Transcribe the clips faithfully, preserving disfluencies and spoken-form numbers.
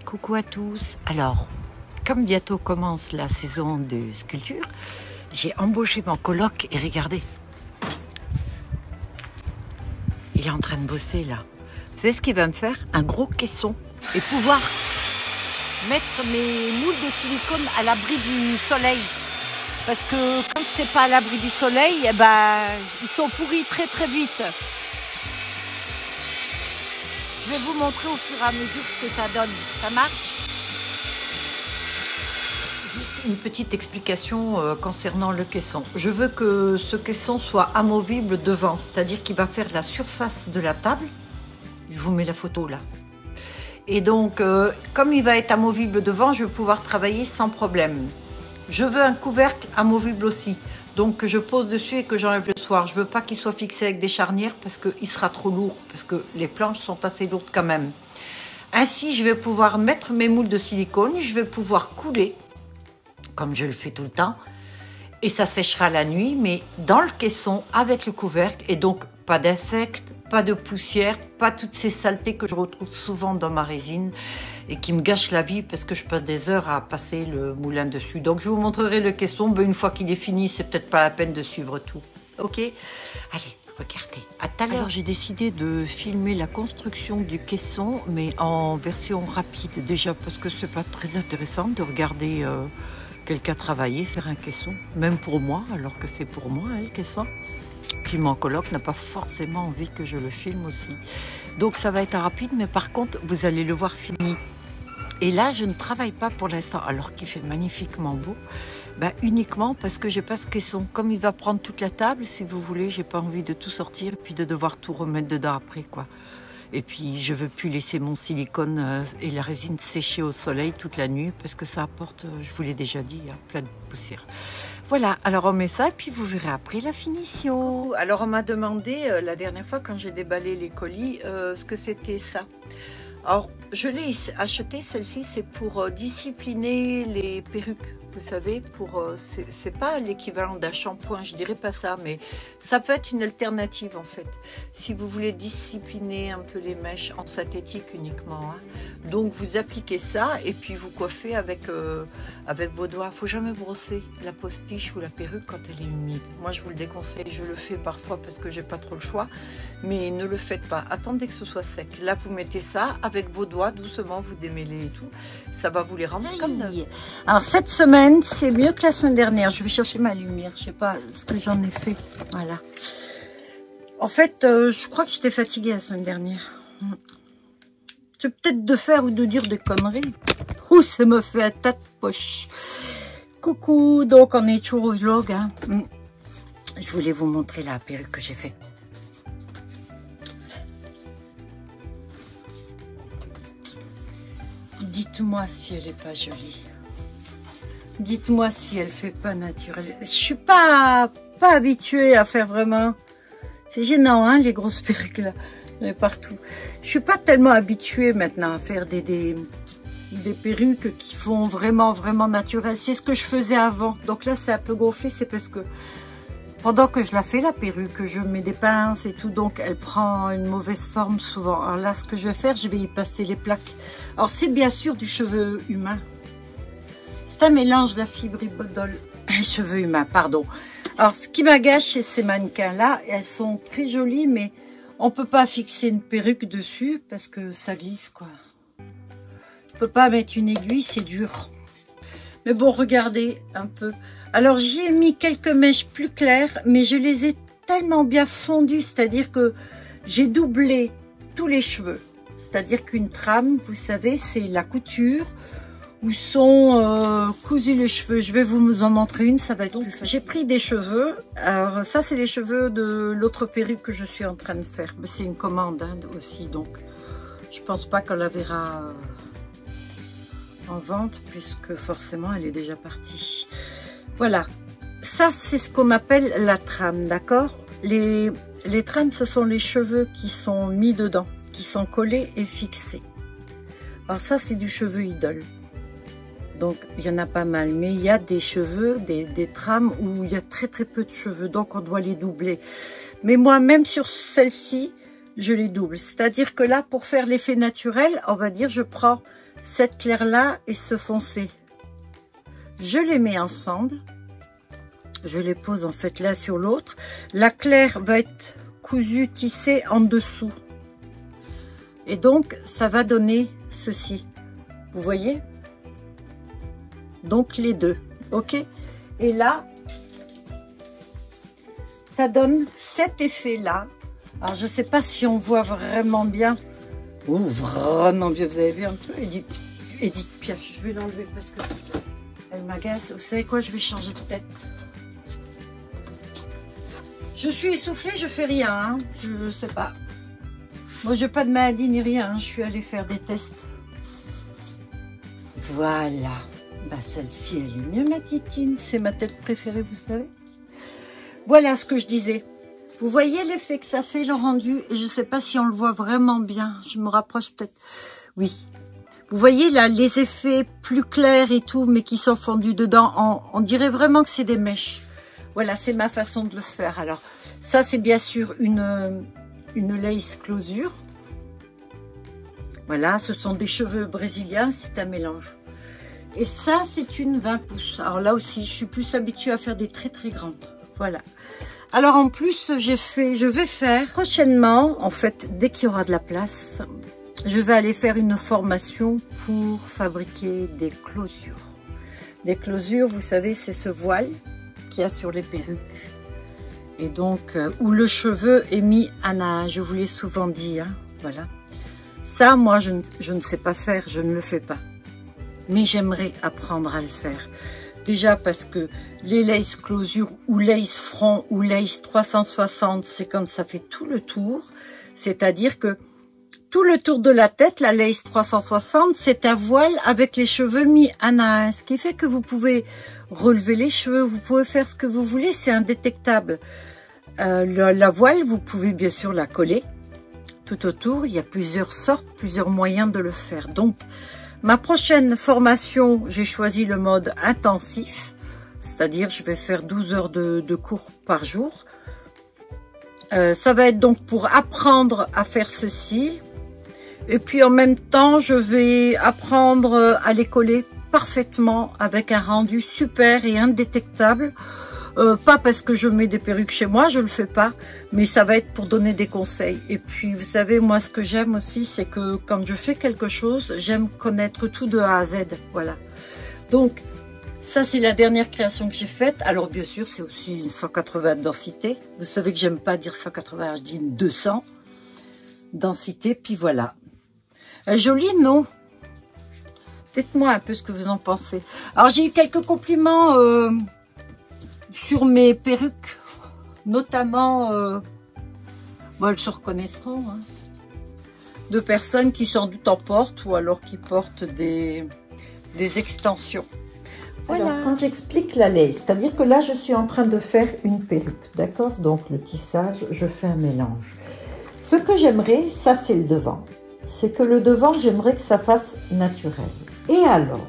coucou à tous. Alors, comme bientôt commence la saison de sculpture, j'ai embauché mon coloc et regardez. Il est en train de bosser là. Vous savez ce qu'il va me faire? Un gros caisson et pouvoir mettre mes moules de silicone à l'abri du soleil. Parce que quand c'est pas à l'abri du soleil, eh ben, ils sont pourris très très vite. Je vais vous montrer au fur et à mesure ce que ça donne. Ça marche? Juste une petite explication euh, concernant le caisson. Je veux que ce caisson soit amovible devant, c'est-à-dire qu'il va faire la surface de la table. Je vous mets la photo là. Et donc, euh, comme il va être amovible devant, je vais pouvoir travailler sans problème. Je veux un couvercle amovible aussi. Donc, que je pose dessus et que j'enlève le soir. Je ne veux pas qu'il soit fixé avec des charnières parce qu'il sera trop lourd. Parce que les planches sont assez lourdes quand même. Ainsi, je vais pouvoir mettre mes moules de silicone. Je vais pouvoir couler, comme je le fais tout le temps. Et ça séchera la nuit, mais dans le caisson, avec le couvercle. Et donc, pas d'insectes, pas de poussière, pas toutes ces saletés que je retrouve souvent dans ma résine et qui me gâchent la vie parce que je passe des heures à passer le moulin dessus. Donc, je vous montrerai le caisson. Ben, une fois qu'il est fini, c'est peut-être pas la peine de suivre tout. Ok? Allez, regardez. À tout à l'heure, j'ai décidé de filmer la construction du caisson, mais en version rapide. Déjà parce que c'est pas très intéressant de regarder euh, quelqu'un travailler, faire un caisson. Même pour moi, alors que c'est pour moi, hein, le caisson. Puis mon coloc n'a pas forcément envie que je le filme aussi. Donc ça va être rapide, mais par contre, vous allez le voir fini. Et là, je ne travaille pas pour l'instant, alors qu'il fait magnifiquement beau, ben, uniquement parce que j'ai pas ce caisson. Comme il va prendre toute la table, si vous voulez, j'ai pas envie de tout sortir et puis de devoir tout remettre dedans après, quoi. Et puis, je veux plus laisser mon silicone euh, et la résine sécher au soleil toute la nuit parce que ça apporte, euh, je vous l'ai déjà dit, hein, plein de poussière. Voilà, alors on met ça et puis vous verrez après la finition. Alors, on m'a demandé euh, la dernière fois quand j'ai déballé les colis euh, ce que c'était ça. Alors, je l'ai acheté, celle-ci, c'est pour euh, discipliner les perruques. Vous savez, pour euh, c'est pas l'équivalent d'un shampoing, je dirais pas ça, mais ça peut être une alternative en fait. Si vous voulez discipliner un peu les mèches en synthétique uniquement, hein. Donc vous appliquez ça et puis vous coiffez avec euh, avec vos doigts. Faut jamais brosser la postiche ou la perruque quand elle est humide. Moi je vous le déconseille, je le fais parfois parce que j'ai pas trop le choix, mais ne le faites pas. Attendez que ce soit sec. Là vous mettez ça avec vos doigts doucement, vous démêlez et tout. Ça va vous les rendre comme neuf. Alors cette semaine, c'est mieux que la semaine dernière. Je vais chercher ma lumière. Je sais pas ce que j'en ai fait. Voilà. En fait, euh, je crois que j'étais fatiguée la semaine dernière. C'est peut-être de faire ou de dire des conneries. Ouh, ça me fait un tas de poche. Coucou. Donc, on est toujours au vlog. Hein. Je voulais vous montrer la perruque que j'ai faite. Dites-moi si elle est pas jolie. Dites-moi si elle fait pas naturelle. Je suis pas pas habituée à faire vraiment. C'est gênant, hein, les grosses perruques là, mais partout. Je suis pas tellement habituée maintenant à faire des des des perruques qui font vraiment vraiment naturelles. C'est ce que je faisais avant. Donc là, c'est un peu gonflé, c'est parce que pendant que je la fais la perruque, je mets des pinces et tout, donc elle prend une mauvaise forme souvent. Alors là, ce que je vais faire, je vais y passer les plaques. Alors c'est bien sûr du cheveu humain. C'est un mélange de la fibribodol et cheveux humains, pardon. Alors, ce qui m'agace chez ces mannequins-là, elles sont très jolies, mais on peut pas fixer une perruque dessus parce que ça glisse, quoi. On peut pas mettre une aiguille, c'est dur. Mais bon, regardez un peu. Alors, j'y ai mis quelques mèches plus claires, mais je les ai tellement bien fondues, c'est-à-dire que j'ai doublé tous les cheveux. C'est-à-dire qu'une trame, vous savez, c'est la couture où sont euh, cousus les cheveux. Je vais vous en montrer une, ça va être plus facile. J'ai pris des cheveux. Alors ça, c'est les cheveux de l'autre perruque que je suis en train de faire. Mais c'est une commande hein, aussi, donc je pense pas qu'on la verra euh, en vente puisque forcément elle est déjà partie. Voilà, ça c'est ce qu'on appelle la trame, d'accord? Les, les trames, ce sont les cheveux qui sont mis dedans, qui sont collés et fixés. Alors ça, c'est du cheveu idole. Donc, il y en a pas mal. Mais il y a des cheveux, des, des trames où il y a très très peu de cheveux. Donc, on doit les doubler. Mais moi, même sur celle-ci, je les double. C'est-à-dire que là, pour faire l'effet naturel, on va dire, je prends cette claire-là et ce foncé. Je les mets ensemble. Je les pose en fait l'un sur l'autre. La claire va être cousue, tissée en dessous. Et donc, ça va donner ceci. Vous voyez? Donc, les deux. OK? Et là, ça donne cet effet-là. Alors, je ne sais pas si on voit vraiment bien. Oh, vraiment bien. Vous avez vu un peu, Edith, Edith Piaf. Je vais l'enlever parce que elle m'agace. Vous savez quoi? Je vais changer de tête. Je suis essoufflée, je fais rien. Hein. Je ne sais pas. Moi, je n'ai pas de maladie ni rien. Hein. Je suis allée faire des tests. Voilà. Bah, celle-ci, elle est mieux, ma titine. C'est ma tête préférée, vous savez. Voilà ce que je disais. Vous voyez l'effet que ça fait, le rendu. Et je ne sais pas si on le voit vraiment bien. Je me rapproche peut-être. Oui. Vous voyez là, les effets plus clairs et tout, mais qui sont fondus dedans. On, on dirait vraiment que c'est des mèches. Voilà, c'est ma façon de le faire. Alors, ça, c'est bien sûr une, une lace closure. Voilà, ce sont des cheveux brésiliens. C'est un mélange. Et ça, c'est une vingt pouces. Alors là aussi, je suis plus habituée à faire des très très grandes. Voilà. Alors en plus, j'ai fait, je vais faire prochainement, en fait, dès qu'il y aura de la place, je vais aller faire une formation pour fabriquer des closures. Des closures, vous savez, c'est ce voile qu'il y a sur les perruques. Et donc, euh, où le cheveu est mis à nage, je vous l'ai souvent dit. Hein, voilà. Ça, moi, je ne, je ne sais pas faire, je ne le fais pas. Mais j'aimerais apprendre à le faire. Déjà parce que les lace closure ou lace front ou lace trois cent soixante, c'est quand ça fait tout le tour. C'est-à-dire que tout le tour de la tête, la lace trois cent soixante, c'est un voile avec les cheveux mis en un. Ce qui fait que vous pouvez relever les cheveux, vous pouvez faire ce que vous voulez, c'est indétectable. Euh, la, la voile, vous pouvez bien sûr la coller tout autour. Il y a plusieurs sortes, plusieurs moyens de le faire. Donc, ma prochaine formation, j'ai choisi le mode intensif, c'est-à-dire je vais faire douze heures de, de cours par jour. Euh, ça va être donc pour apprendre à faire ceci. Et puis en même temps, je vais apprendre à les coller parfaitement avec un rendu super et indétectable. Euh, pas parce que je mets des perruques chez moi, je le fais pas, mais ça va être pour donner des conseils. Et puis, vous savez, moi, ce que j'aime aussi, c'est que quand je fais quelque chose, j'aime connaître tout de A à Z. Voilà. Donc, ça, c'est la dernière création que j'ai faite. Alors, bien sûr, c'est aussi une cent quatre-vingts densité. Vous savez que j'aime pas dire cent quatre-vingts, je dis une deux cents densité. Puis voilà. Euh, jolie, non? Dites-moi un peu ce que vous en pensez. Alors, j'ai eu quelques compliments euh, sur mes perruques, notamment, euh, bon, elles se reconnaîtront, hein, de personnes qui sans doute en portent ou alors qui portent des, des extensions. Voilà. Alors, quand j'explique la lace, c'est-à-dire que là, je suis en train de faire une perruque, d'accord? Donc, le tissage, je fais un mélange. Ce que j'aimerais, ça, c'est le devant. C'est que le devant, j'aimerais que ça fasse naturel. Et alors,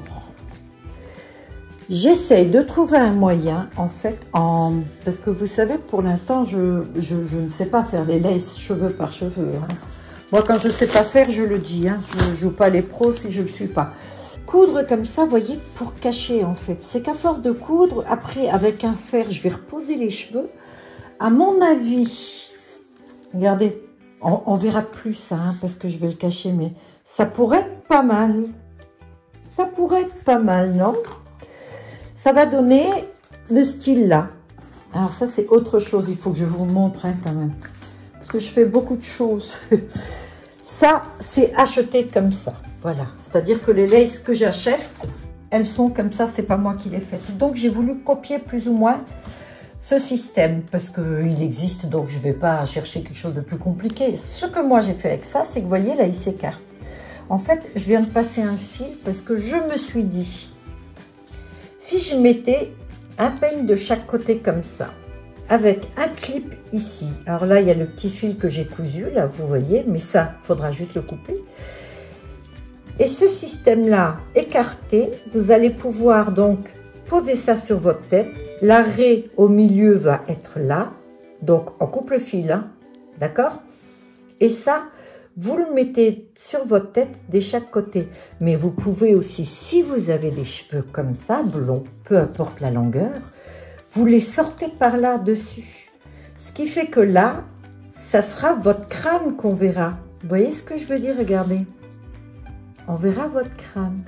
j'essaye de trouver un moyen, en fait, en parce que vous savez, pour l'instant, je, je, je ne sais pas faire les laces cheveux par cheveux. Hein. Moi, quand je ne sais pas faire, je le dis. Hein. Je ne joue pas les pros si je ne le suis pas. Coudre comme ça, vous voyez, pour cacher, en fait. C'est qu'à force de coudre, après, avec un fer, je vais reposer les cheveux. À mon avis, regardez, on, on verra plus ça, hein, parce que je vais le cacher, mais ça pourrait être pas mal. Ça pourrait être pas mal, non? Ça va donner le style là. Alors ça, c'est autre chose. Il faut que je vous montre hein, quand même. Parce que je fais beaucoup de choses. Ça, c'est acheté comme ça. Voilà. C'est-à-dire que les laces que j'achète, elles sont comme ça. C'est pas moi qui les fais. Donc, j'ai voulu copier plus ou moins ce système. Parce qu'il existe, donc je ne vais pas chercher quelque chose de plus compliqué. Ce que moi, j'ai fait avec ça, c'est que vous voyez, là, il s'écarte. En fait, je viens de passer un fil parce que je me suis dit... Si je mettais un peigne de chaque côté comme ça, avec un clip ici. Alors là, il y a le petit fil que j'ai cousu, là, vous voyez, mais ça, il faudra juste le couper. Et ce système-là, écarté, vous allez pouvoir donc poser ça sur votre tête. L'arrêt au milieu va être là. Donc, on coupe le fil, hein, d'accord? Et ça, vous le mettez sur votre tête de chaque côté. Mais vous pouvez aussi, si vous avez des cheveux comme ça, blonds, peu importe la longueur, vous les sortez par là dessus. Ce qui fait que là, ça sera votre crâne qu'on verra. Vous voyez ce que je veux dire? Regardez. On verra votre crâne.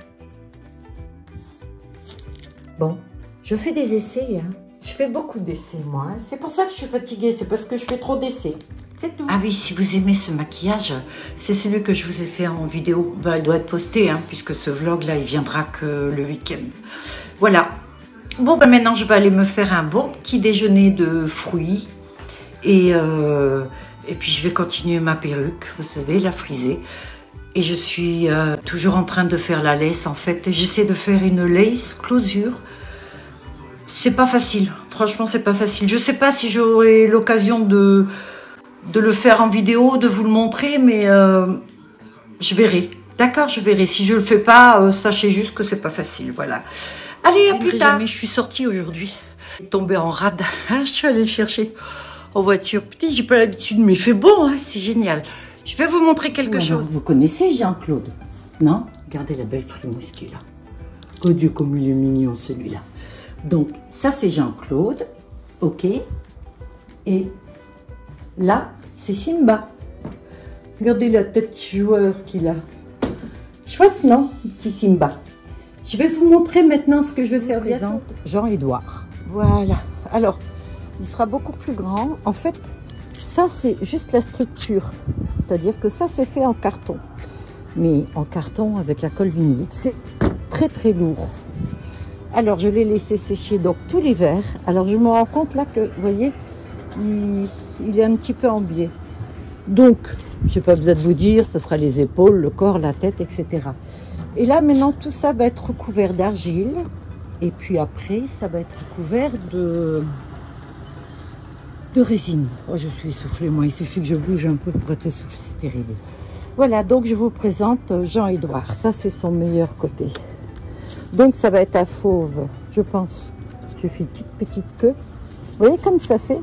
Bon, je fais des essais. Hein. Je fais beaucoup d'essais, moi. Hein. C'est pour ça que je suis fatiguée. C'est parce que je fais trop d'essais. C'est tout. Ah oui, si vous aimez ce maquillage, c'est celui que je vous ai fait en vidéo. Ben, elle doit être postée, hein, puisque ce vlog-là, il viendra que le week-end. Voilà. Bon, ben maintenant, je vais aller me faire un bon petit déjeuner de fruits. Et, euh, et puis, je vais continuer ma perruque, vous savez, la friser. Et je suis euh, toujours en train de faire la lace, en fait. J'essaie de faire une lace closure. C'est pas facile. Franchement, c'est pas facile. Je sais pas si j'aurai l'occasion de, de le faire en vidéo, de vous le montrer, mais euh, je verrai. D'accord, je verrai. Si je le fais pas, euh, sachez juste que c'est pas facile. Voilà. Allez, à plus tard. Jamais, je suis sortie aujourd'hui. Tombée en rade. Je suis allée le chercher en voiture. Putain, j'ai pas l'habitude, mais il fait bon, hein, c'est génial. Je vais vous montrer quelque voilà, chose. Vous connaissez Jean-Claude? Non? Regardez la belle frimousse qu'il a. Oh Dieu, comme il est mignon celui-là. Donc, ça c'est Jean-Claude. Ok. Et là, c'est Simba. Regardez la tête joueur qu'il a. Chouette, non? Petit Simba. Je vais vous montrer maintenant ce que je vais faire. Présente Jean-Édouard. Voilà. Alors, il sera beaucoup plus grand. En fait, ça, c'est juste la structure. C'est-à-dire que ça, c'est fait en carton. Mais en carton avec la colle vinylique, c'est très, très lourd. Alors, je l'ai laissé sécher donc tout l'hiver. Alors, je me rends compte là que, vous voyez, il, il est un petit peu en biais. Donc, je n'ai pas besoin de vous dire, ce sera les épaules, le corps, la tête, et cetera. Et là, maintenant, tout ça va être recouvert d'argile. Et puis après, ça va être recouvert de... de résine. Oh, je suis essoufflée, moi. Il suffit que je bouge un peu pour être essoufflée. C'est terrible. Voilà, donc je vous présente Jean-Édouard. Ça, c'est son meilleur côté. Donc, ça va être un fauve, je pense. Je fais une petite, petite queue. Vous voyez comme ça fait?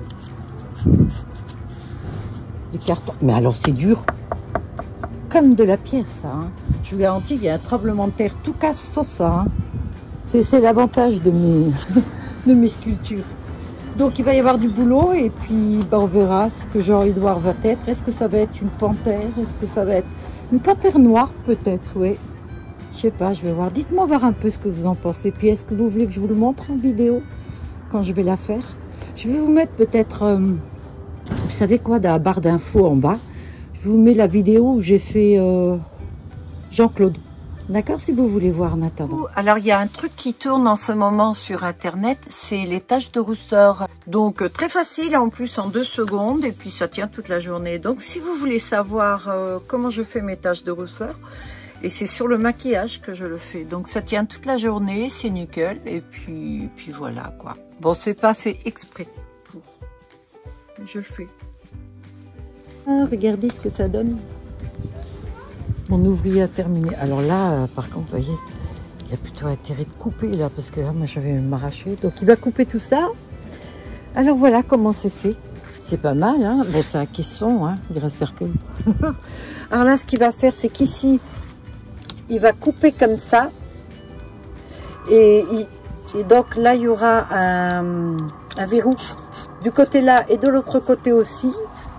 Du carton. Mais alors, c'est dur. Comme de la pierre, ça. Hein. Je vous garantis, il y a un tremblement de terre. Tout casse sauf ça. Hein. C'est l'avantage de mes, de mes sculptures. Donc il va y avoir du boulot et puis ben, on verra ce que Jean-Édouard va être. Est-ce que ça va être une panthère? Est-ce que ça va être une panthère noire peut-être? Oui. Je sais pas, je vais voir. Dites-moi voir un peu ce que vous en pensez. Puis est-ce que vous voulez que je vous le montre en vidéo quand je vais la faire? Je vais vous mettre peut-être, euh, vous savez quoi, dans la barre d'infos en bas. Je vous mets la vidéo où j'ai fait euh, Jean-Claude. D'accord, si vous voulez voir en attendant. Alors, il y a un truc qui tourne en ce moment sur Internet, c'est les taches de rousseur. Donc, très facile, en plus, en deux secondes, et puis ça tient toute la journée. Donc, si vous voulez savoir euh, comment je fais mes taches de rousseur, et c'est sur le maquillage que je le fais. Donc, ça tient toute la journée, c'est nickel, et puis, puis voilà, quoi. Bon, c'est pas fait exprès pour. Je le fais. Ah, regardez ce que ça donne. Mon ouvrier a terminé. Alors là, euh, par contre, vous voyez, il a plutôt intérêt de couper là, parce que là, moi, je vais m'arracher. Donc, il va couper tout ça. Alors, voilà comment c'est fait. C'est pas mal, hein. Bon, c'est un caisson, hein, il reste cercueil. Alors là, ce qu'il va faire, c'est qu'ici, il va couper comme ça. Et, et donc, là, il y aura un, un verrou du côté là et de l'autre côté aussi.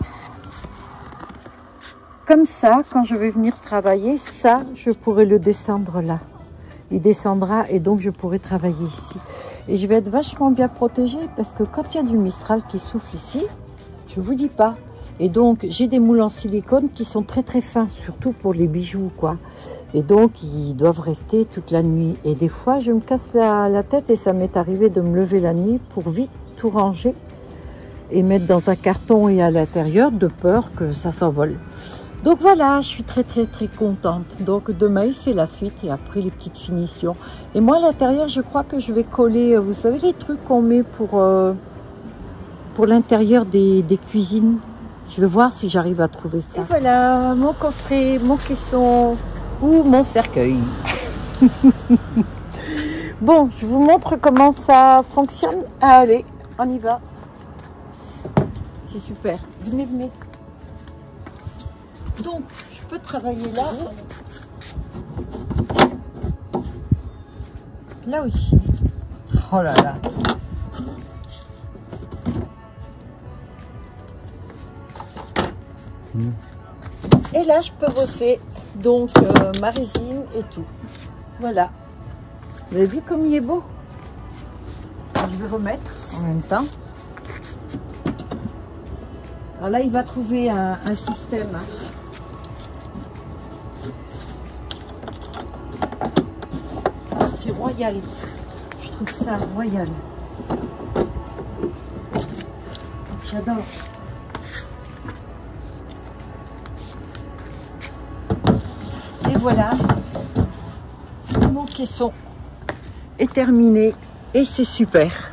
Comme ça, quand je vais venir travailler, ça, je pourrai le descendre là. Il descendra et donc je pourrai travailler ici. Et je vais être vachement bien protégée parce que quand il y a du Mistral qui souffle ici, je vous dis pas. Et donc, j'ai des moules en silicone qui sont très très fins, surtout pour les bijoux, quoi. Et donc, ils doivent rester toute la nuit. Et des fois, je me casse la, la tête et ça m'est arrivé de me lever la nuit pour vite tout ranger et mettre dans un carton et à l'intérieur de peur que ça s'envole. Donc voilà, je suis très très très contente. Donc demain il fait la suite et après les petites finitions. Et moi à l'intérieur je crois que je vais coller, vous savez les trucs qu'on met pour, euh, pour l'intérieur des, des cuisines. Je vais voir si j'arrive à trouver ça. Et voilà, mon coffret, mon caisson ou mon cercueil. Bon, je vous montre comment ça fonctionne. Allez, on y va. C'est super. Venez, venez. Donc, je peux travailler là. Là aussi. Oh là là. Mmh. Et là, je peux bosser donc euh, ma résine et tout. Voilà. Vous avez vu comme il est beau? Je vais remettre en même temps. Alors là, il va trouver un, un système. C'est royal. Je trouve ça royal. J'adore. Et voilà. Mon caisson est terminé et c'est super.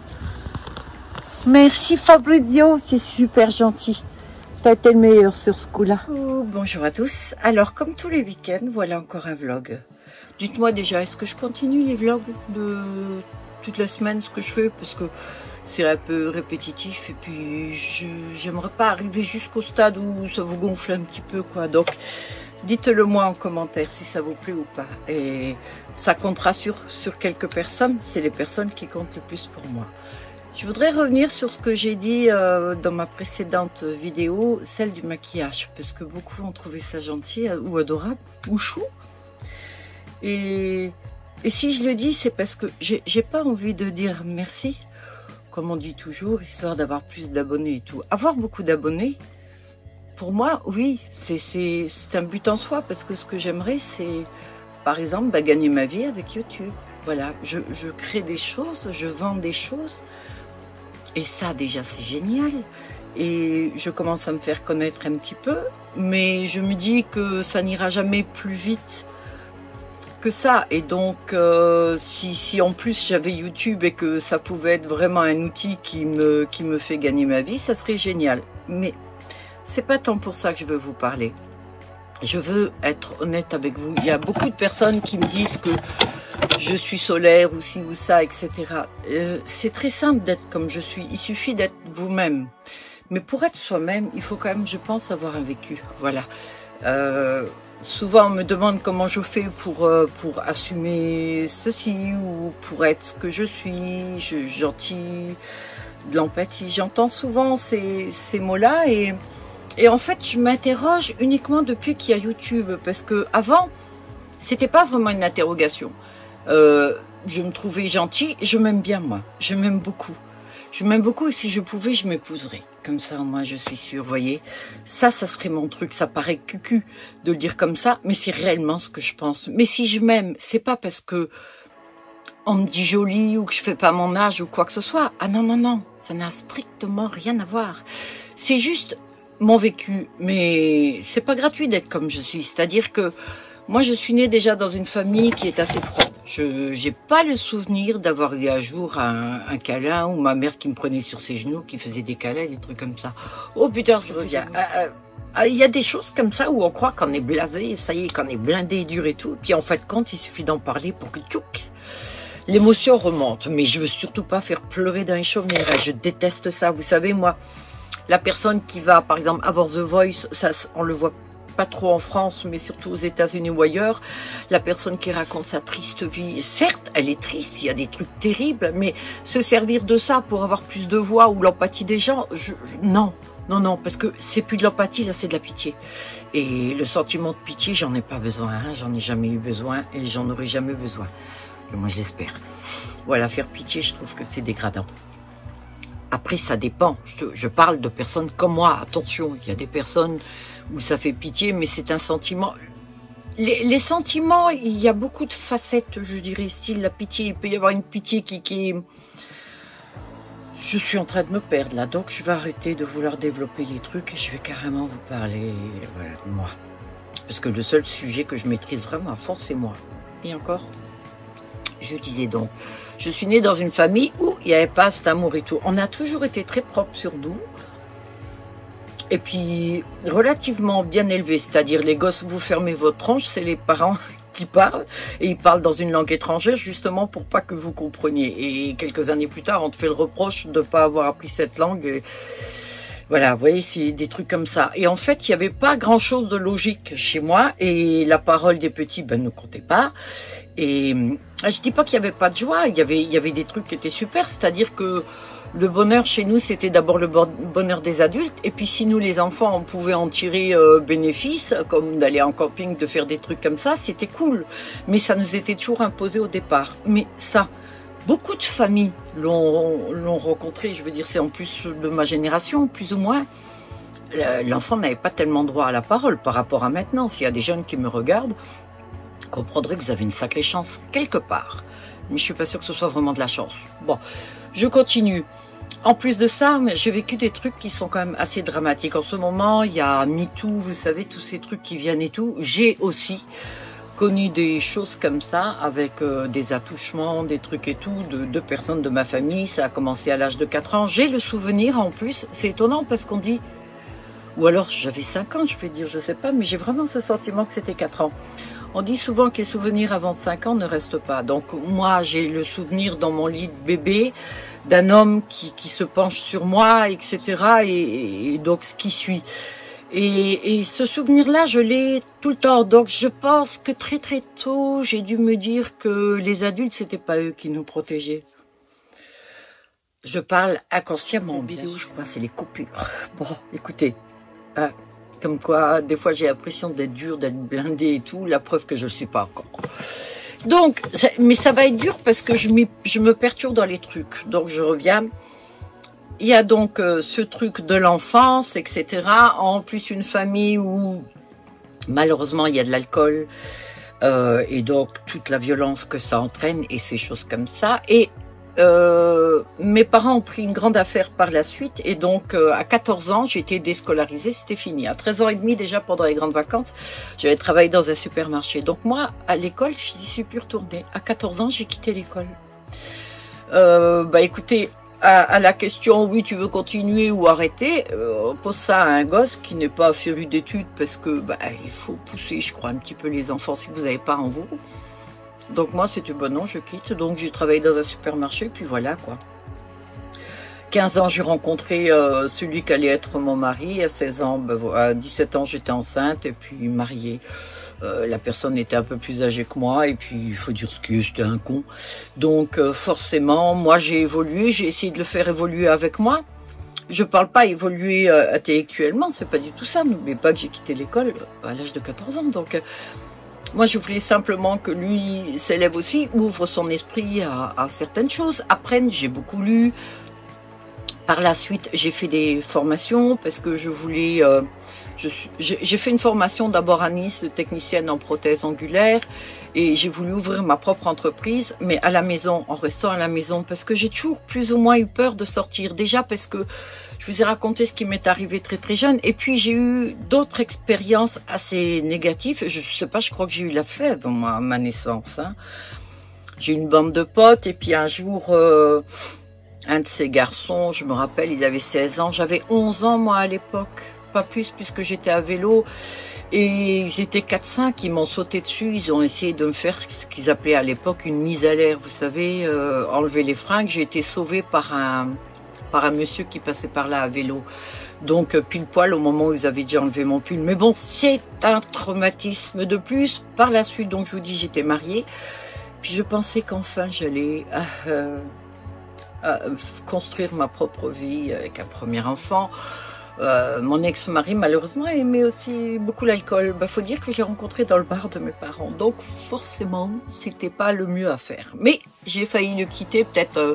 Merci Fabrizio, c'est super gentil. T'as été le meilleur sur ce coup-là. Oh, bonjour à tous. Alors, comme tous les week-ends, voilà encore un vlog. Dites-moi déjà, est-ce que je continue les vlogs de toute la semaine, ce que je fais, parce que c'est un peu répétitif et puis j'aimerais pas arriver jusqu'au stade où ça vous gonfle un petit peu, quoi. Donc, dites-le moi en commentaire si ça vous plaît ou pas. Et ça comptera sur, sur quelques personnes. C'est les personnes qui comptent le plus pour moi. Je voudrais revenir sur ce que j'ai dit euh, dans ma précédente vidéo, celle du maquillage, parce que beaucoup ont trouvé ça gentil euh, ou adorable, ou chou. Et, et si je le dis, c'est parce que j'ai pas envie de dire merci, comme on dit toujours, histoire d'avoir plus d'abonnés et tout. Avoir beaucoup d'abonnés, pour moi, oui, c'est un but en soi, parce que ce que j'aimerais, c'est, par exemple, bah, gagner ma vie avec YouTube. Voilà, je, je crée des choses, je vends des choses. Et ça, déjà, c'est génial. Et je commence à me faire connaître un petit peu. Mais je me dis que ça n'ira jamais plus vite que ça. Et donc, euh, si, si en plus j'avais YouTube et que ça pouvait être vraiment un outil qui me, qui me fait gagner ma vie, ça serait génial. Mais c'est pas tant pour ça que je veux vous parler. Je veux être honnête avec vous. Il y a beaucoup de personnes qui me disent que je suis solaire ou ci ou ça, et cetera. Euh, c'est très simple d'être comme je suis. Il suffit d'être vous-même. Mais pour être soi-même, il faut quand même, je pense, avoir un vécu. Voilà. Euh, souvent, on me demande comment je fais pour euh, pour assumer ceci ou pour être ce que je suis, je, gentil, de l'empathie. J'entends souvent ces, ces mots-là et, et en fait, je m'interroge uniquement depuis qu'il y a YouTube. Parce que avant, c'était pas vraiment une interrogation. Euh, je me trouvais gentille, je m'aime bien moi, je m'aime beaucoup. Je m'aime beaucoup et si je pouvais, je m'épouserais. Comme ça, moi, je suis sûre, voyez. Ça, ça serait mon truc, ça paraît cucu de le dire comme ça, mais c'est réellement ce que je pense. Mais si je m'aime, c'est pas parce que on me dit jolie ou que je fais pas mon âge ou quoi que ce soit. Ah non, non, non, ça n'a strictement rien à voir. C'est juste mon vécu, mais c'est pas gratuit d'être comme je suis. C'est-à-dire que moi, je suis née déjà dans une famille qui est assez froide. Je n'ai pas le souvenir d'avoir eu un jour un, un câlin ou ma mère qui me prenait sur ses genoux, qui faisait des câlins, des trucs comme ça. Oh putain, je reviens. Il euh, euh, y a des choses comme ça où on croit qu'on est blasé, ça y est, qu'on est blindé, dur et tout. Puis en fait, quand il suffit d'en parler pour que tchouk, l'émotion remonte. Mais je veux surtout pas faire pleurer dans les chaumières. Je déteste ça. Vous savez, moi, la personne qui va, par exemple, avoir The Voice, ça, on le voit pas trop en France, mais surtout aux États-Unis ou ailleurs, la personne qui raconte sa triste vie, certes, elle est triste, il y a des trucs terribles, mais se servir de ça pour avoir plus de voix ou l'empathie des gens, je, je, non, non, non, parce que c'est plus de l'empathie, là, c'est de la pitié. Et le sentiment de pitié, j'en ai pas besoin, hein, j'en ai jamais eu besoin et j'en aurai jamais besoin. Et moi, je l'espère. Voilà, faire pitié, je trouve que c'est dégradant. Après, ça dépend. Je, je parle de personnes comme moi. Attention, il y a des personnes où ça fait pitié, mais c'est un sentiment. Les, les sentiments, il y a beaucoup de facettes, je dirais, style la pitié. Il peut y avoir une pitié qui, qui... Je suis en train de me perdre là, donc je vais arrêter de vouloir développer les trucs et je vais carrément vous parler voilà, de moi. Parce que le seul sujet que je maîtrise vraiment à fond, c'est moi. Et encore, je disais donc, je suis née dans une famille où il n'y avait pas cet amour et tout. On a toujours été très propre sur nous. Et puis, relativement bien élevés. C'est-à-dire, les gosses, vous fermez votre tronche, c'est les parents qui parlent. Et ils parlent dans une langue étrangère, justement, pour pas que vous compreniez. Et quelques années plus tard, on te fait le reproche de ne pas avoir appris cette langue. Et Voilà, vous voyez, c'est des trucs comme ça. Et en fait, il n'y avait pas grand-chose de logique chez moi. Et la parole des petits, ben, ne comptait pas. Et je dis pas qu'il n'y avait pas de joie. Il y avait, il y avait des trucs qui étaient super. C'est-à-dire que le bonheur chez nous, c'était d'abord le bonheur des adultes. Et puis si nous, les enfants, on pouvait en tirer euh, bénéfice, comme d'aller en camping, de faire des trucs comme ça, c'était cool. Mais ça nous était toujours imposé au départ. Mais ça... Beaucoup de familles l'ont rencontré, je veux dire, c'est en plus de ma génération, plus ou moins. L'enfant n'avait pas tellement droit à la parole par rapport à maintenant. S'il y a des jeunes qui me regardent, comprendraient que vous avez une sacrée chance quelque part. Mais je suis pas sûre que ce soit vraiment de la chance. Bon, je continue. En plus de ça, j'ai vécu des trucs qui sont quand même assez dramatiques. En ce moment, il y a MeToo, vous savez, tous ces trucs qui viennent et tout. J'ai aussi... connu des choses comme ça, avec euh, des attouchements, des trucs et tout, de deux personnes de ma famille. Ça a commencé à l'âge de quatre ans. J'ai le souvenir en plus, c'est étonnant parce qu'on dit, ou alors j'avais cinq ans, je vais dire, je sais pas, mais j'ai vraiment ce sentiment que c'était quatre ans. On dit souvent que les souvenirs avant cinq ans ne restent pas. Donc moi, j'ai le souvenir dans mon lit de bébé d'un homme qui, qui se penche sur moi, et cetera. Et, et donc ce qui suit. Et, et ce souvenir-là, je l'ai tout le temps. Donc, je pense que très très tôt, j'ai dû me dire que les adultes, c'était pas eux qui nous protégeaient. Je parle inconsciemment. En vidéo, je crois, c'est les coupures. Bon, écoutez, hein, comme quoi, des fois, j'ai l'impression d'être dur, d'être blindé et tout. La preuve que je le suis pas encore. Donc, ça, mais ça va être dur parce que je, je me perturbe dans les trucs. Donc, je reviens. Il y a donc euh, ce truc de l'enfance, et cetera. En plus, une famille où, malheureusement, il y a de l'alcool. Euh, et donc, toute la violence que ça entraîne et ces choses comme ça. Et euh, mes parents ont pris une grande affaire par la suite. Et donc, euh, à quatorze ans, j'ai été déscolarisée, c'était fini. À treize ans et demi, déjà, pendant les grandes vacances, j'avais travaillé dans un supermarché. Donc, moi, à l'école, je n'y suis plus retournée. À quatorze ans, j'ai quitté l'école. Euh, bah, écoutez... À, à la question, oui, tu veux continuer ou arrêter, euh, on pose ça à un gosse qui n'est pas féru d'études parce que bah, il faut pousser, je crois, un petit peu les enfants si vous n'avez pas en vous. Donc moi, c'était bon, non, je quitte. Donc j'ai travaillé dans un supermarché, puis voilà quoi. quinze ans, j'ai rencontré euh, celui qui allait être mon mari. À seize ans, ben, à dix-sept ans, j'étais enceinte et puis mariée. Euh, la personne était un peu plus âgée que moi et puis il faut dire ce que c'était un con. Donc euh, forcément, moi j'ai évolué, j'ai essayé de le faire évoluer avec moi. Je parle pas évoluer euh, intellectuellement, c'est pas du tout ça. N'oubliez pas que j'ai quitté l'école à l'âge de quatorze ans. Donc euh, moi je voulais simplement que lui s'élève aussi, ouvre son esprit à, à certaines choses, apprenne. J'ai beaucoup lu. Par la suite, j'ai fait des formations parce que je voulais... Euh, J'ai fait une formation d'abord à Nice de technicienne en prothèse angulaire et j'ai voulu ouvrir ma propre entreprise, mais à la maison, en restant à la maison, parce que j'ai toujours plus ou moins eu peur de sortir. Déjà parce que je vous ai raconté ce qui m'est arrivé très très jeune et puis j'ai eu d'autres expériences assez négatives. Je sais pas, je crois que j'ai eu la fève à ma naissance. Hein. J'ai eu une bande de potes et puis un jour... Euh, un de ces garçons, je me rappelle, il avait seize ans, j'avais onze ans moi à l'époque, pas plus puisque j'étais à vélo, et ils étaient quatre cinq, ils m'ont sauté dessus, ils ont essayé de me faire ce qu'ils appelaient à l'époque une mise à l'air, vous savez, euh, enlever les fringues. J'ai été sauvée par un, par un monsieur qui passait par là à vélo, donc pile poil au moment où ils avaient déjà enlevé mon pull, mais bon, c'est un traumatisme de plus. Par la suite, donc je vous dis, j'étais mariée, puis je pensais qu'enfin j'allais... Euh, Euh, construire ma propre vie avec un premier enfant. Euh, mon ex-mari, malheureusement, aimait aussi beaucoup l'alcool. Bah, faut dire que je l'ai rencontré dans le bar de mes parents. Donc, forcément, c'était pas le mieux à faire. Mais j'ai failli le quitter peut-être euh,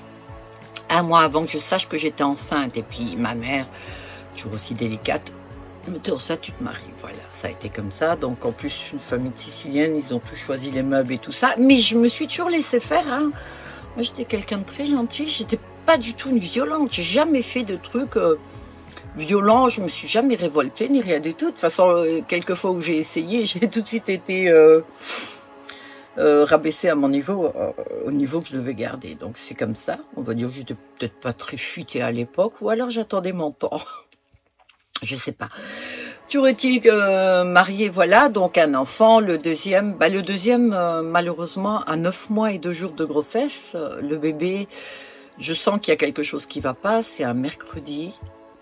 un mois avant que je sache que j'étais enceinte. Et puis, ma mère, toujours aussi délicate, me dit, oh, ça, tu te maries. Voilà, ça a été comme ça. Donc, en plus, une famille sicilienne, ils ont tous choisi les meubles et tout ça. Mais je me suis toujours laissé faire, hein. Moi, j'étais quelqu'un de très gentil, j'étais pas du tout une violente, j'ai jamais fait de trucs euh, violents, je me suis jamais révoltée, ni rien du tout. De toute façon, euh, quelques fois où j'ai essayé, j'ai tout de suite été euh, euh, rabaissée à mon niveau, euh, au niveau que je devais garder. Donc c'est comme ça, on va dire que j'étais peut-être pas très futée à l'époque, ou alors j'attendais mon temps, je sais pas. Toujours est-il euh, marié, voilà, donc un enfant. Le deuxième, bah le deuxième, euh, malheureusement, à neuf mois et deux jours de grossesse, euh, le bébé, je sens qu'il y a quelque chose qui va pas. C'est un mercredi,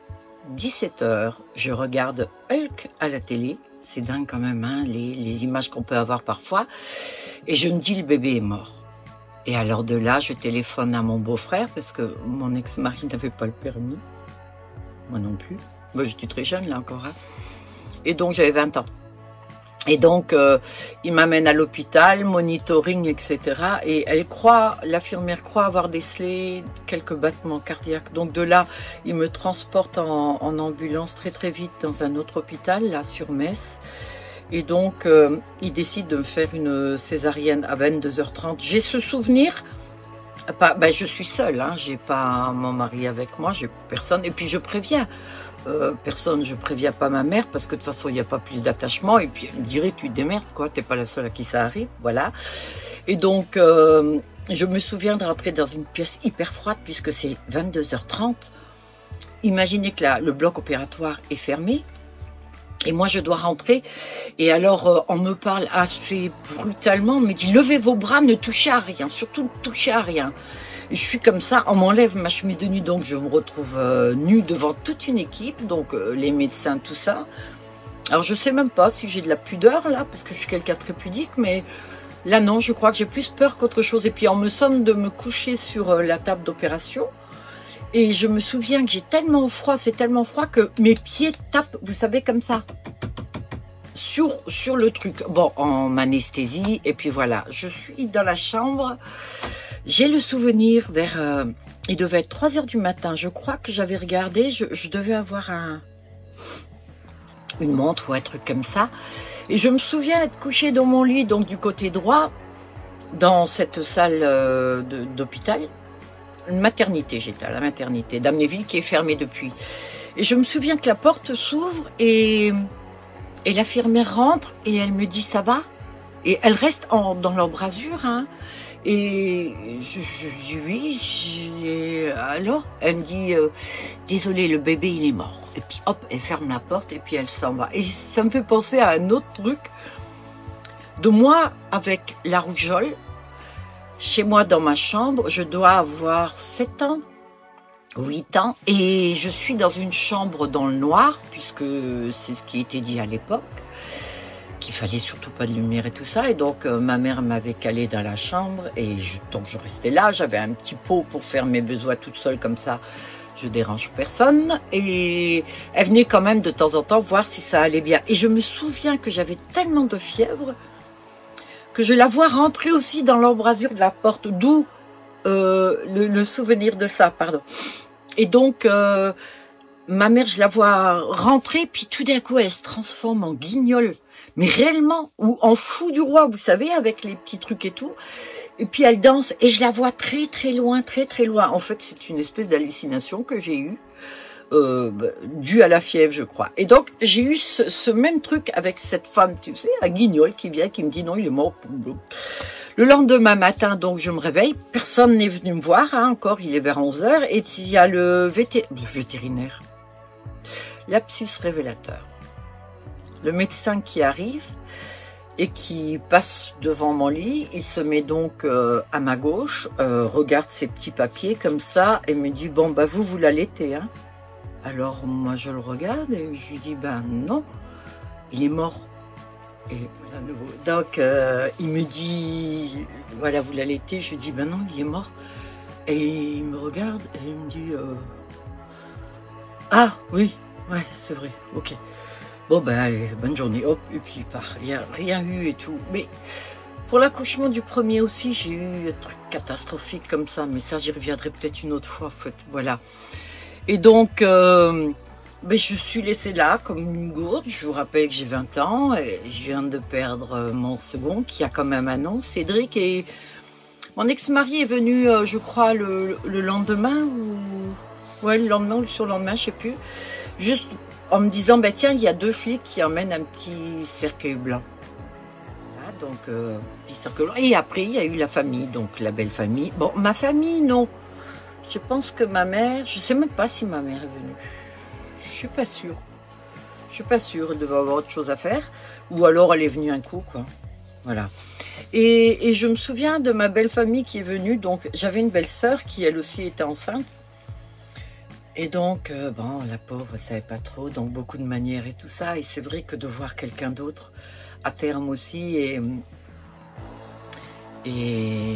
dix-sept heures, je regarde Hulk à la télé. C'est dingue quand même, hein, les, les images qu'on peut avoir parfois. Et je me dis, le bébé est mort. Et alors de là, je téléphone à mon beau-frère parce que mon ex-mari n'avait pas le permis. Moi non plus. Moi, j'étais très jeune là encore. Hein. Et donc, j'avais vingt ans. Et donc, euh, il m'amène à l'hôpital, monitoring, et cetera. Et elle croit, l'infirmière croit avoir décelé quelques battements cardiaques. Donc de là, il me transporte en, en ambulance très très vite dans un autre hôpital, là, sur Metz. Et donc, euh, il décide de me faire une césarienne à vingt-deux heures trente. J'ai ce souvenir, pas, ben, je suis seule, hein, j'ai pas mon mari avec moi, j'ai personne. Et puis je préviens. Euh, personne, je préviens pas ma mère parce que de toute façon il n'y a pas plus d'attachement et puis elle me dirait tu te démerdes quoi, t'es pas la seule à qui ça arrive, voilà. Et donc euh, je me souviens de rentrer dans une pièce hyper froide puisque c'est vingt-deux heures trente. Imaginez que là, le bloc opératoire est fermé et moi je dois rentrer et alors euh, on me parle assez brutalement, on me dit levez vos bras, ne touchez à rien, surtout ne touchez à rien. Je suis comme ça, on m'enlève ma chemise de nuit, donc je me retrouve euh, nue devant toute une équipe, donc euh, les médecins, tout ça. Alors je sais même pas si j'ai de la pudeur là, parce que je suis quelqu'un de très pudique, mais là non, je crois que j'ai plus peur qu'autre chose. Et puis on me somme de me coucher sur euh, la table d'opération, et je me souviens que j'ai tellement froid, c'est tellement froid que mes pieds tapent, vous savez, comme ça. Sur, sur le truc, bon, en anesthésie, et puis voilà, je suis dans la chambre. J'ai le souvenir vers, euh, il devait être trois heures du matin, je crois que j'avais regardé, je, je devais avoir un, une montre ou un truc comme ça. Et je me souviens être couchée dans mon lit, donc du côté droit, dans cette salle euh, d'hôpital, une maternité, j'étais à la maternité d'Amnéville qui est fermée depuis. Et je me souviens que la porte s'ouvre et, et l'infirmière rentre et elle me dit ça va? Et elle reste en, dans l'embrasure, hein. Et je, je dis oui, alors elle me dit euh, désolé, le bébé il est mort. Et puis hop, elle ferme la porte et puis elle s'en va. Et ça me fait penser à un autre truc de moi avec la rougeole. Chez moi dans ma chambre, je dois avoir sept ans, huit ans. Et je suis dans une chambre dans le noir, puisque c'est ce qui était dit à l'époque. Qu'il fallait surtout pas de lumière et tout ça, et donc euh, ma mère m'avait calé dans la chambre et je, donc je restais là, j'avais un petit pot pour faire mes besoins toute seule comme ça, je dérange personne, et elle venait quand même de temps en temps voir si ça allait bien. Et je me souviens que j'avais tellement de fièvre que je la vois rentrer aussi dans l'embrasure de la porte, d'où euh, le, le souvenir de ça, pardon. Et donc euh, ma mère, je la vois rentrer, puis tout d'un coup elle se transforme en guignol. Mais réellement, ou en fou du roi, vous savez, avec les petits trucs et tout. Et puis elle danse, et je la vois très très loin, très très loin. En fait, c'est une espèce d'hallucination que j'ai eue, euh, due à la fièvre, je crois. Et donc, j'ai eu ce, ce même truc avec cette femme, tu sais, à Guignol, qui vient, qui me dit non, il est mort. Le lendemain matin, donc, je me réveille, personne n'est venu me voir, hein, encore, il est vers onze heures, et il y a le, vété le vétérinaire, lapsus révélateur. Le médecin qui arrive et qui passe devant mon lit, il se met donc euh, à ma gauche, euh, regarde ses petits papiers comme ça et me dit « Bon, bah vous, vous l'allaitez, hein ?» Alors moi je le regarde et je lui dis « Ben non, il est mort. » Et à nouveau, donc euh, il me dit « Voilà, vous l'allaitez ?» Je lui dis « Ben non, il est mort. » Et il me regarde et il me dit euh, « Ah oui, ouais, c'est vrai, ok. » Bon ben allez, bonne journée, hop, et puis il part, il n'y a rien eu et tout. Mais pour l'accouchement du premier aussi, j'ai eu un truc catastrophique comme ça, mais ça j'y reviendrai peut-être une autre fois, en fait, voilà. Et donc, euh, ben, je suis laissée là comme une gourde, je vous rappelle que j'ai vingt ans, et je viens de perdre mon second, qui a quand même un an, Cédric, et mon ex-mari est venu, euh, je crois, le, le lendemain, ou... ouais, le lendemain ou le surlendemain, je sais plus, juste... en me disant, bah, tiens, il y a deux flics qui emmènent un petit cercueil blanc. Voilà, donc, euh, petit cercueil blanc. Et après, il y a eu la famille, donc la belle famille. Bon, ma famille, non. Je pense que ma mère, je sais même pas si ma mère est venue. Je suis pas sûre. Je suis pas sûre, elle devait avoir autre chose à faire. Ou alors, elle est venue un coup, quoi. Voilà. Et, et je me souviens de ma belle famille qui est venue. Donc, j'avais une belle sœur qui, elle aussi, était enceinte. Et donc, euh, bon, la pauvre, elle savait pas trop, donc beaucoup de manières et tout ça. Et c'est vrai que de voir quelqu'un d'autre à terme aussi, et, et,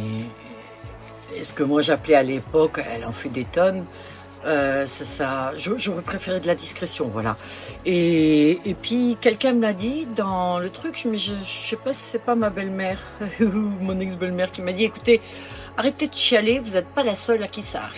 et ce que moi j'appelais à l'époque, elle en fait des tonnes, euh, ça, ça j'aurais préféré de la discrétion, voilà. Et, et puis, quelqu'un me l'a dit dans le truc, mais je, je sais pas si c'est pas ma belle-mère, ou mon ex-belle-mère qui m'a dit, écoutez, arrêtez de chialer, vous n'êtes pas la seule à qui ça arrive.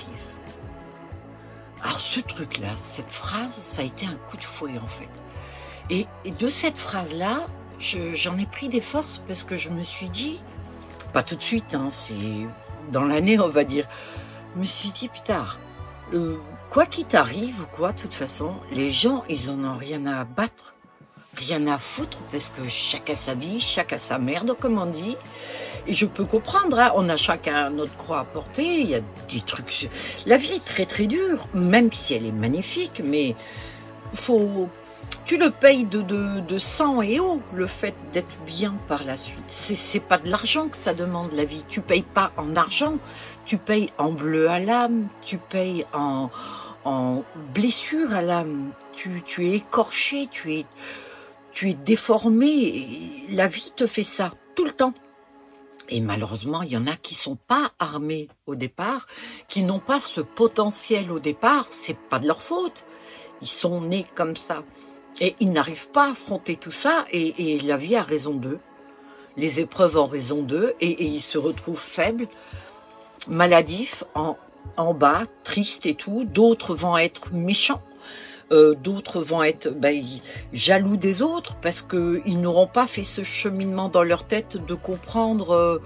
Alors ce truc-là, cette phrase, ça a été un coup de fouet en fait. Et, et de cette phrase-là, j'en ai pris des forces parce que je me suis dit, pas tout de suite, hein, c'est dans l'année on va dire, je me suis dit putain, euh, quoi qu'il t'arrive ou quoi, de toute façon, les gens ils en ont rien à battre, rien à foutre parce que chacun sa vie, chacun sa merde comme on dit. Et je peux comprendre, hein, on a chacun notre croix à porter, il y a des trucs... La vie est très très dure, même si elle est magnifique, mais faut... tu le payes de, de, de sang et eau, le fait d'être bien par la suite. C'est pas de l'argent que ça demande la vie, tu payes pas en argent, tu payes en bleu à l'âme, tu payes en, en blessure à l'âme, tu, tu es écorché, tu es, tu es déformé, et la vie te fait ça tout le temps. Et malheureusement, il y en a qui sont pas armés au départ, qui n'ont pas ce potentiel au départ, c'est pas de leur faute. Ils sont nés comme ça. Et ils n'arrivent pas à affronter tout ça, et, et la vie a raison d'eux. Les épreuves ont raison d'eux, et, et ils se retrouvent faibles, maladifs, en, en bas, tristes et tout. D'autres vont être méchants. Euh, d'autres vont être ben, jaloux des autres parce qu'ils n'auront pas fait ce cheminement dans leur tête de comprendre, euh,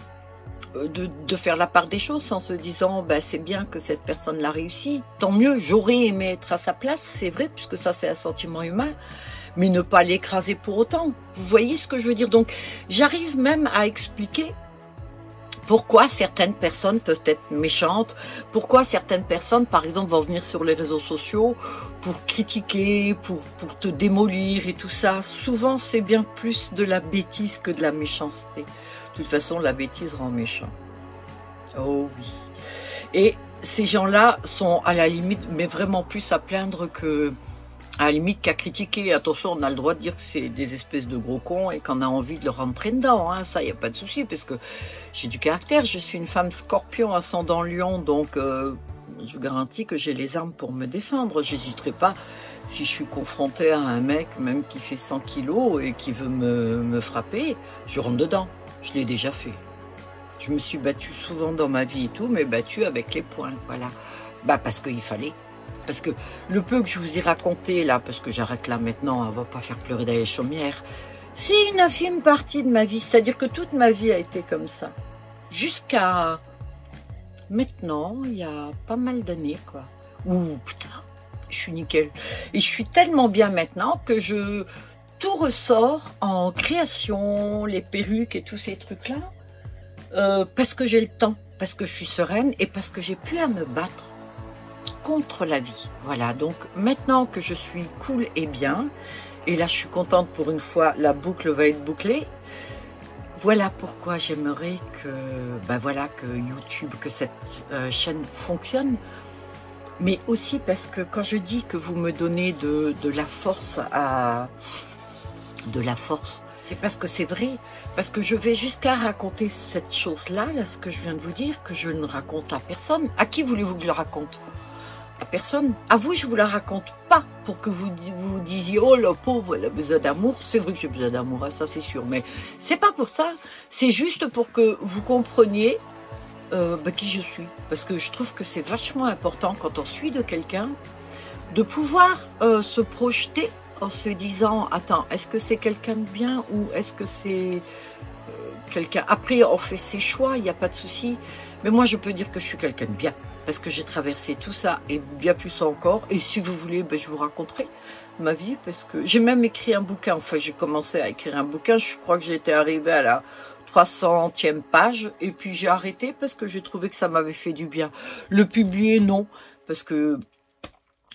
de, de faire la part des choses en se disant ben, c'est bien que cette personne l'a réussi, tant mieux, j'aurais aimé être à sa place, c'est vrai, puisque ça c'est un sentiment humain, mais ne pas l'écraser pour autant. Vous voyez ce que je veux dire? Donc j'arrive même à expliquer pourquoi certaines personnes peuvent être méchantes, pourquoi certaines personnes, par exemple, vont venir sur les réseaux sociaux pour critiquer, pour, pour te démolir et tout ça. Souvent, c'est bien plus de la bêtise que de la méchanceté. De toute façon, la bêtise rend méchant. Oh oui. Et ces gens-là sont à la limite, mais vraiment plus à plaindre que... à la limite qu'à critiquer. Attention, on a le droit de dire que c'est des espèces de gros cons et qu'on a envie de leur rentrer dedans. Hein. Ça, il n'y a pas de souci, parce que j'ai du caractère. Je suis une femme scorpion, ascendant lion, donc euh, je vous garantis que j'ai les armes pour me défendre. J'hésiterai pas, si je suis confrontée à un mec, même qui fait cent kilos et qui veut me, me frapper, je rentre dedans. Je l'ai déjà fait. Je me suis battue souvent dans ma vie et tout, mais battue avec les poings, voilà. Bah, parce qu'il fallait. Parce que le peu que je vous ai raconté là, parce que j'arrête là maintenant, on va pas faire pleurer dans les chaumières, c'est une infime partie de ma vie. C'est-à-dire que toute ma vie a été comme ça. Jusqu'à maintenant, il y a pas mal d'années, quoi. Ouh, putain, je suis nickel. Et je suis tellement bien maintenant que je tout ressort en création, les perruques et tous ces trucs-là, euh, parce que j'ai le temps, parce que je suis sereine et parce que j'ai plus à me battre contre la vie. Voilà, donc maintenant que je suis cool et bien, et là je suis contente pour une fois, la boucle va être bouclée. Voilà pourquoi j'aimerais que, ben voilà, que YouTube, que cette euh, chaîne fonctionne, mais aussi parce que quand je dis que vous me donnez de, de la force à... de la force, c'est parce que c'est vrai, parce que je vais jusqu'à raconter cette chose-là, là, ce que je viens de vous dire, que je ne raconte à personne. À qui voulez-vous que je le raconte? À personne. À vous, je vous la raconte pas pour que vous vous disiez oh la pauvre, elle a besoin d'amour. C'est vrai que j'ai besoin d'amour, hein, ça c'est sûr, mais c'est pas pour ça. C'est juste pour que vous compreniez euh, bah, qui je suis, parce que je trouve que c'est vachement important quand on suit de quelqu'un de pouvoir euh, se projeter en se disant attends, est-ce que c'est quelqu'un de bien ou est-ce que c'est euh, quelqu'un. Après, on fait ses choix, il n'y a pas de souci. Mais moi, je peux dire que je suis quelqu'un de bien. Parce que j'ai traversé tout ça et bien plus encore. Et si vous voulez, ben, je vous raconterai ma vie. Parce que j'ai même écrit un bouquin. Enfin, j'ai commencé à écrire un bouquin. Je crois que j'étais arrivée à la trois centième page. Et puis j'ai arrêté parce que j'ai trouvé que ça m'avait fait du bien. Le publier, non. Parce que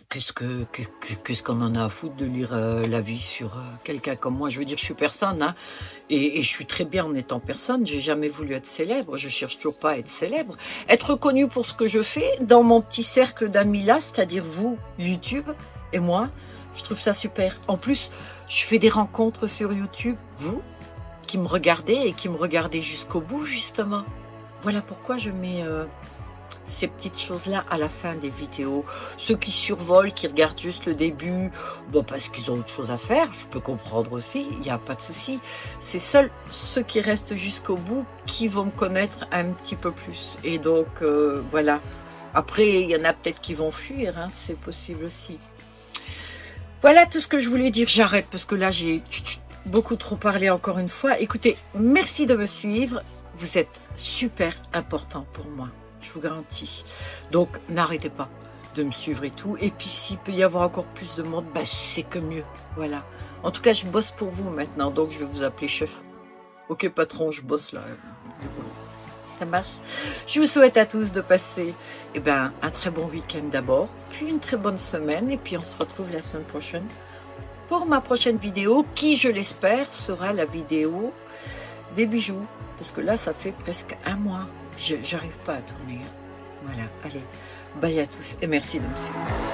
qu'est-ce que qu'est-ce qu'on en a à foutre de lire euh, la vie sur euh, quelqu'un comme moi? Je veux dire, je suis personne, hein, et, et je suis très bien en étant personne. J'ai jamais voulu être célèbre. Je cherche toujours pas à être célèbre. Être reconnue pour ce que je fais dans mon petit cercle d'amis là, c'est-à-dire vous, YouTube, et moi, je trouve ça super. En plus, je fais des rencontres sur YouTube, vous, qui me regardez et qui me regardez jusqu'au bout, justement. Voilà pourquoi je mets euh, ces petites choses-là à la fin des vidéos. Ceux qui survolent, qui regardent juste le début, bon, parce qu'ils ont autre chose à faire, je peux comprendre aussi, il n'y a pas de souci. C'est seuls ceux qui restent jusqu'au bout qui vont me connaître un petit peu plus. Et donc, euh, voilà. Après, il y en a peut-être qui vont fuir, hein, c'est possible aussi. Voilà tout ce que je voulais dire. J'arrête parce que là, j'ai beaucoup trop parlé encore une fois. Écoutez, merci de me suivre. Vous êtes super important pour moi, je vous garantis. Donc, n'arrêtez pas de me suivre et tout. Et puis, s'il peut y avoir encore plus de monde, bah, c'est que mieux. Voilà. En tout cas, je bosse pour vous maintenant, donc je vais vous appeler chef. Ok, patron, je bosse là. Ça marche. Je vous souhaite à tous de passer eh ben, un très bon week-end d'abord, puis une très bonne semaine, et puis on se retrouve la semaine prochaine pour ma prochaine vidéo, qui, je l'espère, sera la vidéo des bijoux. Parce que là, ça fait presque un mois. Je n'arrive pas à tourner. Voilà, allez, bye à tous et merci de me suivre.